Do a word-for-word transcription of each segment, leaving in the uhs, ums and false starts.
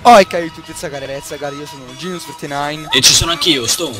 Oh, e cari tutti, ragazzi, io sono Genius ventinove. E ci sono anch'io, Stone.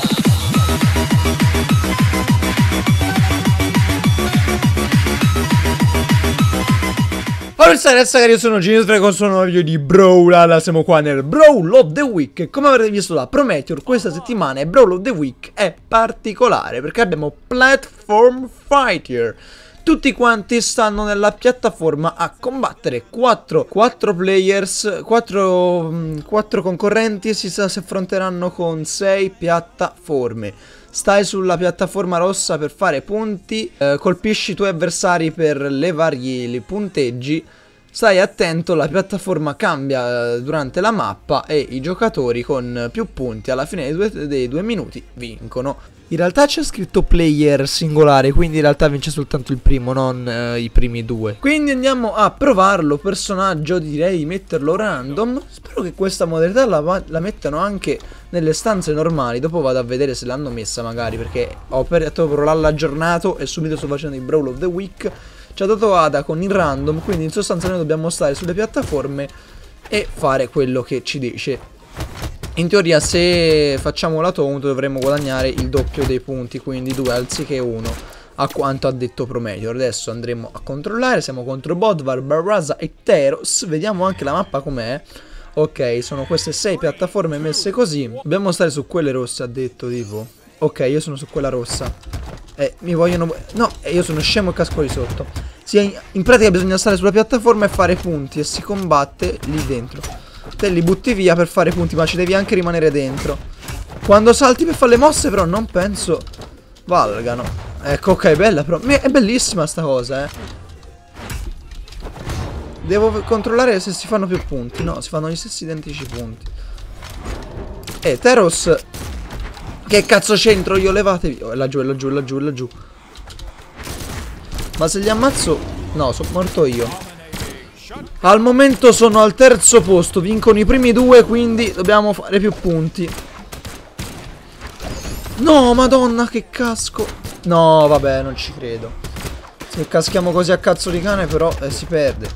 Allora ragazzi, io sono Genius con questo nuovo video di Brawl. Siamo qua nel Brawl of the Week. Come avrete visto da Prometheor, questa settimana è Brawl of the Week è particolare perché abbiamo Platform Fighter. Tutti quanti stanno nella piattaforma a combattere. quattro players, quattro concorrenti si, si affronteranno con sei piattaforme. Stai sulla piattaforma rossa per fare punti, eh, colpisci i tuoi avversari per levargli i punteggi. Stai attento, la piattaforma cambia eh, durante la mappa e i giocatori con più punti alla fine dei due, dei due minuti vincono. In realtà c'è scritto player singolare, quindi in realtà vince soltanto il primo, non eh, i primi due. Quindi andiamo a provarlo. Personaggio direi di metterlo random. Spero che questa modalità la, la mettano anche nelle stanze normali. Dopo vado a vedere se l'hanno messa magari, perché ho aperto l'aggiornato e subito sto facendo il Brawl of the Week. Ci ha dato Ada con il random, quindi in sostanza noi dobbiamo stare sulle piattaforme e fare quello che ci dice. In teoria se facciamo la taunt dovremmo guadagnare il doppio dei punti, quindi due anziché uno, a quanto ha detto Prometheor. Adesso andremo a controllare, siamo contro Bodvar, Barraza e Teros, vediamo anche la mappa com'è. Ok, sono queste sei piattaforme messe così, dobbiamo stare su quelle rosse ha detto tipo. Ok, io sono su quella rossa. Eh, mi vogliono... No, io sono scemo e casco di sotto. Sì, in pratica bisogna stare sulla piattaforma e fare punti e si combatte lì dentro. Te li butti via per fare punti, ma ci devi anche rimanere dentro. Quando salti per fare le mosse però non penso valgano. Ecco, ok, bella però. È bellissima sta cosa, eh. Devo controllare se si fanno più punti. No, si fanno gli stessi identici punti. Eh, Teros. Che cazzo c'entro io? Levatevi. Oh, è laggiù, è laggiù, è laggiù, è laggiù. Ma se li ammazzo... No, sono morto io. Al momento sono al terzo posto. Vincono i primi due, quindi dobbiamo fare più punti. No, madonna, che casco. No, vabbè, non ci credo. Se caschiamo così a cazzo di cane però eh, si perde.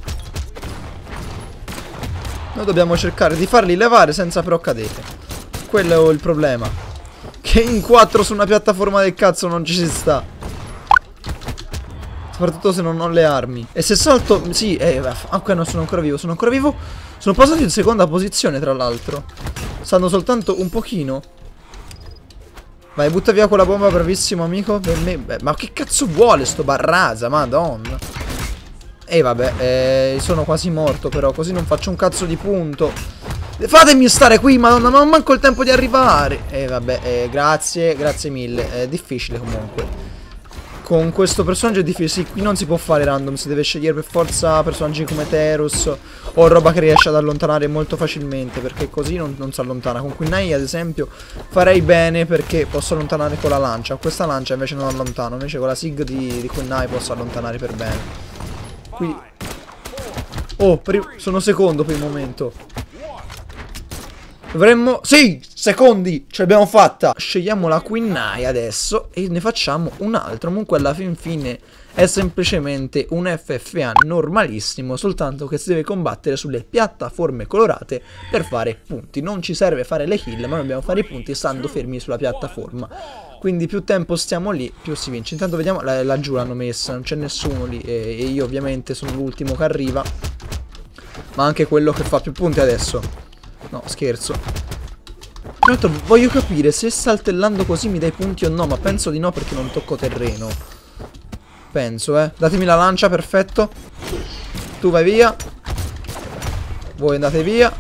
Noi dobbiamo cercare di farli levare senza però cadere. Quello è il problema. Che in quattro su una piattaforma del cazzo non ci si sta. Soprattutto se non ho le armi. E se salto... Sì, eh, ok, no, sono ancora vivo, sono ancora vivo. Sono passato in seconda posizione, tra l'altro. Stanno soltanto un pochino. Vai, butta via quella bomba, bravissimo amico. Per me... Beh, ma che cazzo vuole sto Barraza, madonna. E vabbè, eh, sono quasi morto però, così non faccio un cazzo di punto. Fatemi stare qui, madonna, non ho manco il tempo di arrivare. E vabbè, eh, grazie, grazie mille. È difficile comunque. Con questo personaggio è difficile, sì, qui non si può fare random, si deve scegliere per forza personaggi come Teros o roba che riesce ad allontanare molto facilmente, perché così non, non si allontana. Con Quinai ad esempio farei bene perché posso allontanare con la lancia, con questa lancia invece non allontano, invece con la Sig di, di Quinai posso allontanare per bene. Qui... Oh, per... sono secondo per il momento. Dovremmo... Sì! Secondi! Ce l'abbiamo fatta! Scegliamo la Quinai adesso e ne facciamo un altro. Comunque alla fin fine è semplicemente un F F A normalissimo, soltanto che si deve combattere sulle piattaforme colorate per fare punti. Non ci serve fare le kill, ma dobbiamo fare i punti stando fermi sulla piattaforma. Quindi più tempo stiamo lì, più si vince. Intanto vediamo... La, laggiù l'hanno messa, non c'è nessuno lì e, e io ovviamente sono l'ultimo che arriva. Ma anche quello che fa più punti adesso. No, scherzo. Tra l'altro voglio capire se saltellando così mi dai punti o no, ma penso di no perché non tocco terreno. Penso, eh. Datemi la lancia, perfetto. Tu vai via. Voi andate via.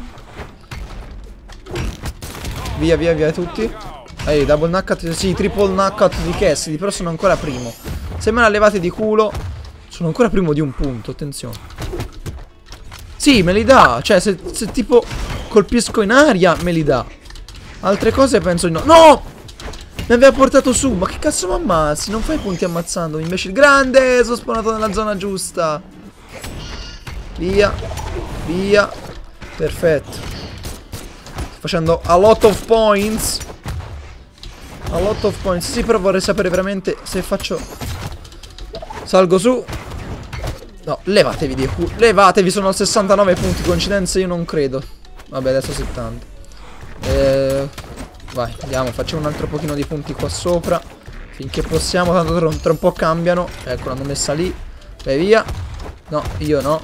Via, via, via tutti. Ehi, double knockout. Sì, triple knockout di Cassidy, però sono ancora primo. Se me la levate di culo, sono ancora primo di un punto, attenzione. Sì, me li dà. Cioè, se, se tipo... colpisco in aria me li dà. Altre cose penso di no. No! Mi aveva portato su. Ma che cazzo mi ammazzi? Non fai punti ammazzando invece il grande. Sono spawnato nella zona giusta. Via. Via. Perfetto. Sto facendo a lot of points. A lot of points. Sì, però vorrei sapere veramente se faccio... Salgo su. No, levatevi di culo. Levatevi, sono a sessantanove punti. Coincidenza io non credo. Vabbè, adesso settanta. Eh, vai, andiamo, facciamo un altro pochino di punti qua sopra. Finché possiamo, tanto tra, tra un po' cambiano. Ecco, l'hanno messa lì. Vai via. No, io no.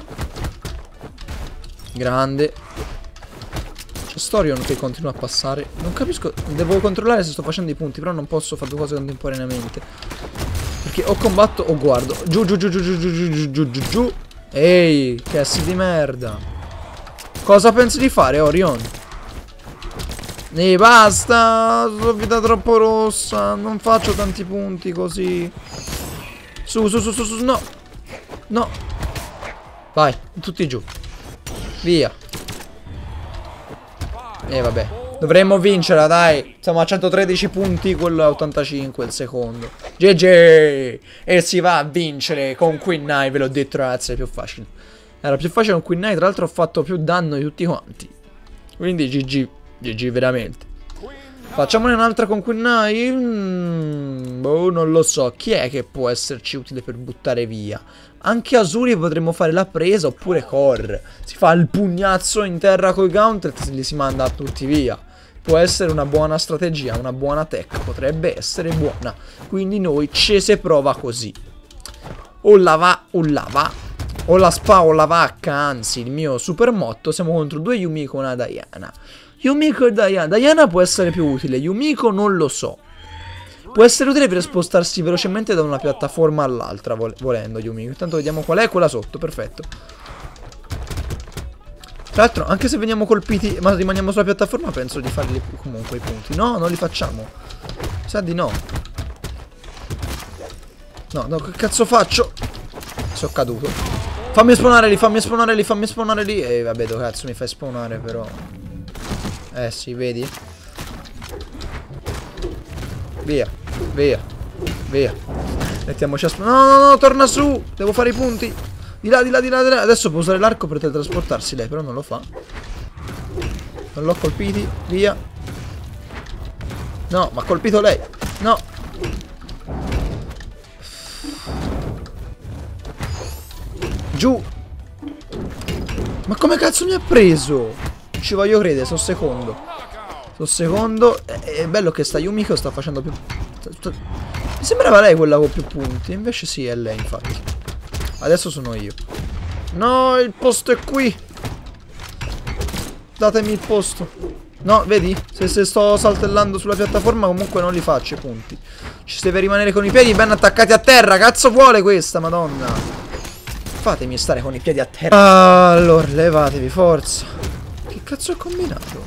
Grande. C'è Storion che continua a passare. Non capisco, devo controllare se sto facendo i punti, però non posso fare due cose contemporaneamente. Perché o combatto o guardo. Giù, giù, giù, giù, giù, giù, giù, giù, giù, giù. Ehi, che assi di merda. Cosa pensi di fare, Orion? E basta, sono vita troppo rossa. Non faccio tanti punti così. Su, su, su, su, su, no. No. Vai, tutti giù. Via. E eh, vabbè. Dovremmo vincerla, dai. Siamo a centotredici punti, quello è ottantacinque il secondo. G G. E si va a vincere con Queen Knight, ve l'ho detto ragazzi, è più facile. Era più facile con Queen Knight, tra l'altro ho fatto più danno di tutti quanti. Quindi G G. G G veramente. Facciamone un'altra con Queen Knight? Mm, boh, non lo so. Chi è che può esserci utile per buttare via? Anche Azuri potremmo fare la presa, oppure Core. Si fa il pugnazzo in terra coi gauntlet e li si manda tutti via. Può essere una buona strategia, una buona tech. Potrebbe essere buona. Quindi noi ci si prova così. O la va, o la va. O la spa o la vacca, anzi il mio super motto. Siamo contro due Yumiko e una Diana. Yumiko e Diana. Diana può essere più utile, Yumiko non lo so. Può essere utile per spostarsi velocemente da una piattaforma all'altra, vol volendo Yumiko. Intanto vediamo qual è, quella sotto, perfetto. Tra l'altro, anche se veniamo colpiti, ma rimaniamo sulla piattaforma, penso di farli comunque i punti. No, non li facciamo. Sa di no. No, no, che cazzo faccio? Sono caduto. Fammi spawnare lì, fammi spawnare lì, fammi spawnare lì. E eh, vabbè, dove cazzo mi fai spawnare però? Eh sì, vedi? Via, via, via. Mettiamoci a spawnare. No, no, no, torna su. Devo fare i punti. Di là, di là, di là, di là. Adesso può usare l'arco per teletrasportarsi lei, però non lo fa. Non l'ho colpiti, via. No, ma ha colpito lei. No. Giù. Ma come cazzo mi ha preso? Ci voglio credere, sono secondo. Sono secondo. È bello che sta Yumiko sta facendo più. Mi sembrava lei quella con più punti. Invece sì, è lei infatti. Adesso sono io. No, il posto è qui. Datemi il posto. No, vedi? Se, se sto saltellando sulla piattaforma comunque non li faccio i punti. Ci deve rimanere con i piedi ben attaccati a terra. Cazzo vuole questa, madonna. Fatemi stare con i piedi a terra. Allora, levatevi, forza. Che cazzo ho combinato?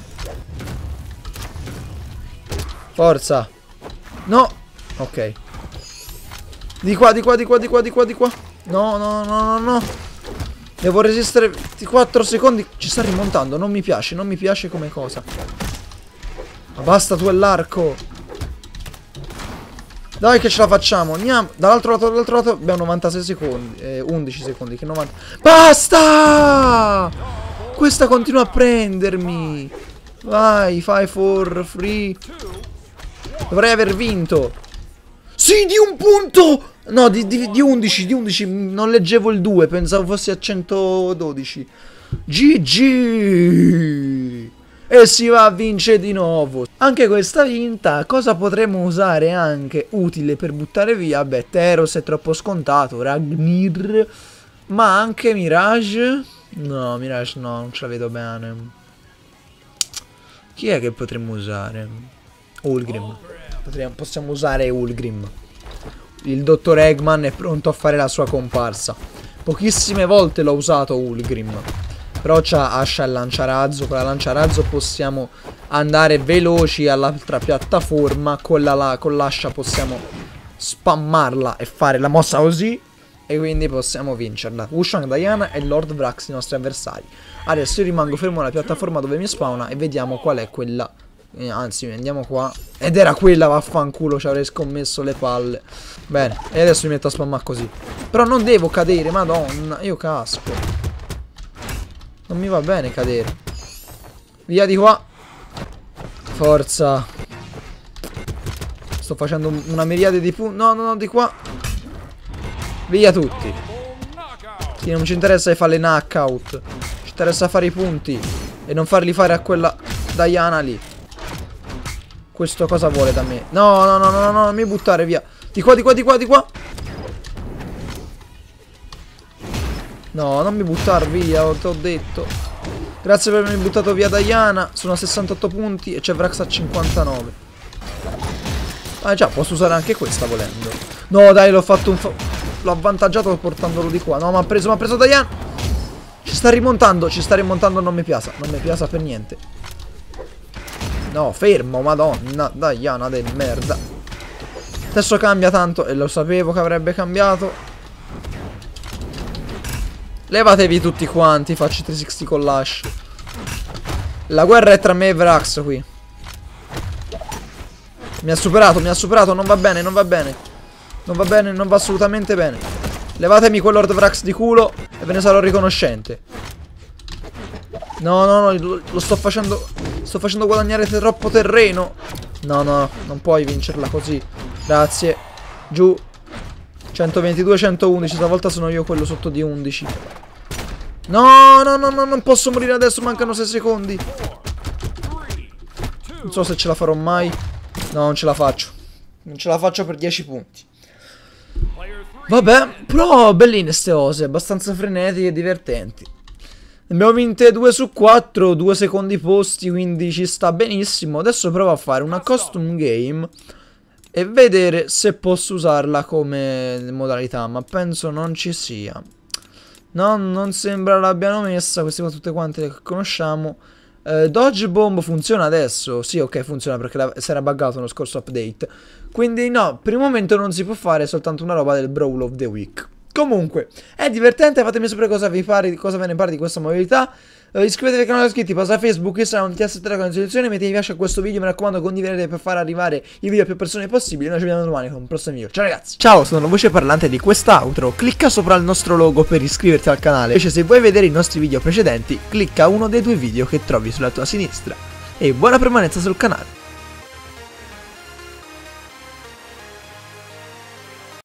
Forza. No. Ok. Di qua, di qua, di qua, di qua, di qua, di qua. No, no, no, no, no. Devo resistere quattro secondi. Ci sta rimontando, non mi piace, non mi piace come cosa. Ma basta tu e l'arco. Dai che ce la facciamo. Andiamo. Dall'altro lato, dall'altro lato abbiamo novantasei secondi. Eh, undici secondi, che novanta. Basta! Questa continua a prendermi. Vai, fai for free. Dovrei aver vinto. Sì, di un punto. No, di, di, di undici, di undici. Non leggevo il due, pensavo fosse a centododici. G G. E si va a vincere di nuovo. Anche questa vinta, cosa potremmo usare anche utile per buttare via? Beh, Teros è troppo scontato, Ragnir. Ma anche Mirage? No, Mirage no, non ce la vedo bene. Chi è che potremmo usare? Ulgrim. Potremmo, possiamo usare Ulgrim. Il dottor Eggman è pronto a fare la sua comparsa. Pochissime volte l'ho usato Ulgrim. Però c'ha Ascia e lanciarazzo. Con la lanciarazzo possiamo andare veloci all'altra piattaforma. Con la, con l'ascia possiamo spammarla e fare la mossa così. E quindi possiamo vincerla. Wushang, Diana e Lord Vrax i nostri avversari. Adesso io rimango fermo alla piattaforma dove mi spawna. E vediamo qual è quella. eh, Anzi andiamo qua. Ed era quella, vaffanculo. Ci avrei scommesso le palle. Bene, e adesso mi metto a spammare così. Però non devo cadere, madonna. Io casco. Non mi va bene cadere. Via di qua. Forza. Sto facendo una miriade di punti. No, no, no, di qua. Via tutti. Sì, non ci interessa di fare le knockout. Ci interessa fare i punti. E non farli fare a quella Diana lì. Questo cosa vuole da me? No, no, no, no, no, no, non mi buttare via. Di qua, di qua, di qua, di qua. No, non mi buttar via, te ho detto. Grazie per avermi buttato via Diana. Sono a sessantotto punti e c'è Vrax a cinquantanove. Ah già, posso usare anche questa volendo. No dai, l'ho fatto un fa... L'ho avvantaggiato portandolo di qua. No, mi ha preso, mi ha preso Diana. Ci sta rimontando, ci sta rimontando, non mi piace. Non mi piace per niente. No, fermo, madonna. Diana del merda. Adesso cambia tanto e lo sapevo che avrebbe cambiato. Levatevi tutti quanti, faccio trecentosessanta con l'Ash. La guerra è tra me e Vrax qui. Mi ha superato, mi ha superato, non va bene, non va bene. Non va bene, non va assolutamente bene. Levatemi quel Lord Vrax di culo e ve ne sarò riconoscente. No, no, no, lo, lo sto facendo. Sto facendo guadagnare troppo terreno. No, no, non puoi vincerla così. Grazie. Giù. centoventidue centoundici, stavolta sono io quello sotto di undici. No, no, no, no, non posso morire adesso, mancano sei secondi. Non so se ce la farò mai. No, non ce la faccio. Non ce la faccio per dieci punti. Vabbè, però belline ste cose, abbastanza frenetiche e divertenti. Abbiamo vinte due su quattro, due secondi posti, quindi ci sta benissimo. Adesso provo a fare una custom game e vedere se posso usarla come modalità, ma penso non ci sia. No, non sembra l'abbiano messa, queste qua tutte quante le conosciamo. eh, Dodge Bomb funziona adesso? Sì, ok, funziona perché si era buggato nello scorso update. Quindi no, per il momento non si può fare, è soltanto una roba del Brawl of the Week. Comunque, è divertente, fatemi sapere cosa vi pare, cosa ve ne pare di questa modalità. Uh, iscrivetevi al canale iscritti, passa a Facebook, Instagram, T S tre con selezione, mettete mi piace a questo video, mi raccomando condividete per far arrivare i video a più persone possibili. Noi ci vediamo domani con un prossimo video. Ciao ragazzi. Ciao, sono la voce parlante di quest'outro. Clicca sopra il nostro logo per iscriverti al canale. Invece se vuoi vedere i nostri video precedenti, clicca uno dei due video che trovi sulla tua sinistra. E buona permanenza sul canale.